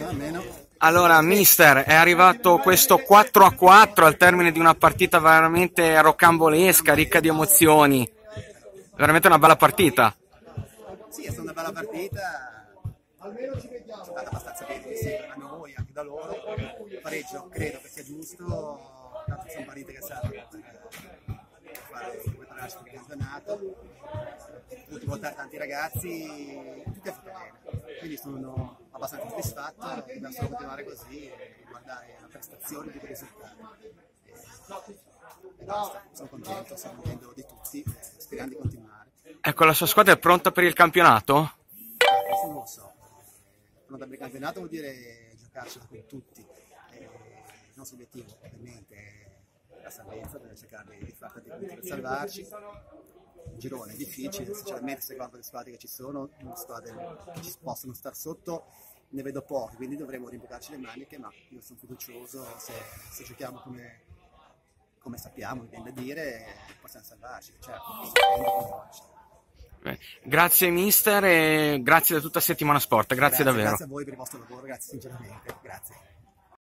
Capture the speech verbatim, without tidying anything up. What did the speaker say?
almeno. Allora, mister, è arrivato questo quattro a quattro al termine di una partita veramente rocambolesca, ricca di emozioni. Veramente una bella partita. Sì, è stata una bella partita, è stata abbastanza bene, mi sembra, a noi, anche da loro. Il pareggio credo che sia giusto, tanto sono partite che servono per fare prepararsi per il campionato. Ho potuto votare tanti ragazzi, tutti a fatto bene, quindi sono abbastanza soddisfatto, dobbiamo solo continuare così e guardare la prestazione di quei risultati. E basta, sono contento, sono contento di tutti, speriamo di continuare. Ecco, la sua squadra è pronta per il campionato? Questo non lo so. Pronta per il campionato vuol dire giocarcela con tutti. Eh, il nostro obiettivo ovviamente è la salvezza, dobbiamo cercare di fare tanti punti per salvarci. Il girone è difficile, sinceramente se guardo le squadre che ci sono, le squadre che ci possono star sotto ne vedo poche, quindi dovremo rimboccarci le maniche, ma io sono fiducioso, se, se giochiamo come, come sappiamo, mi viene da dire, possiamo salvarci, certo. Beh, grazie mister e grazie da tutta Settimana Sport, grazie, grazie davvero. Grazie a voi per il vostro lavoro, grazie sinceramente, grazie.